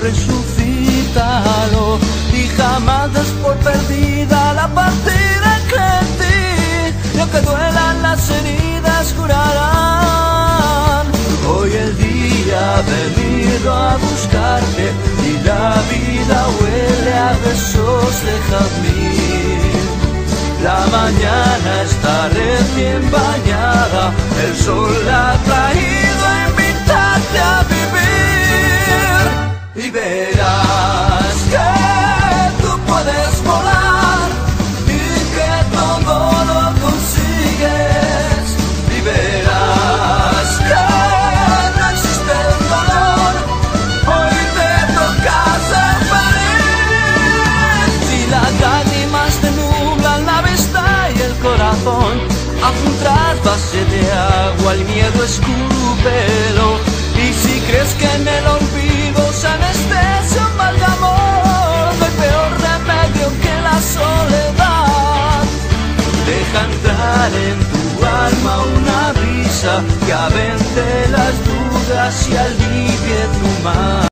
resucítalo y jamás des por perdida la partida que en ti, y aunque duelan las heridas curarán. Hoy el día ha venido a buscarte y la vida huele a besos de jazmín. La mañana está recién bañada, el sol la ha traído a invitarte a vivir. Y verás que tú puedes volar y que todo lo consigues. Y verás que no existe el dolor, hoy te toca ser feliz. Si las lágrimas te nublan la vista y el corazón, haz un trasvase de agua, el miedo escúpelo. Y si crees que en el olvido se anestesia un mal de amor, no hay peor remedio que la soledad. Deja entrar en tu alma una brisa que avente las dudas y alivie tu mar.